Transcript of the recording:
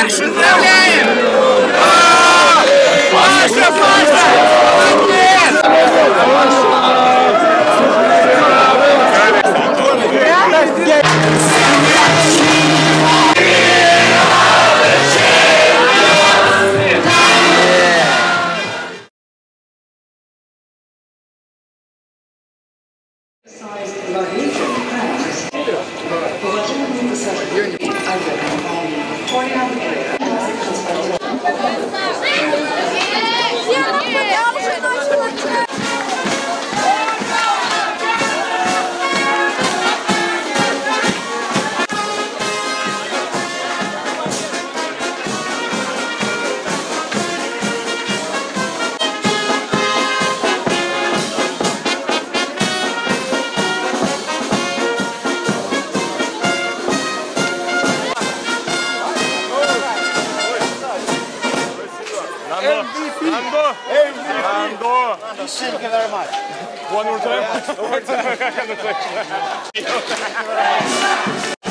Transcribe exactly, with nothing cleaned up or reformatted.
Поздравляем! Паша, Паша! Молодец! Уважаемые пассажиры, авиакомпании Orient M V P. Nando. M V P. Nando. Thank you very much. One more time.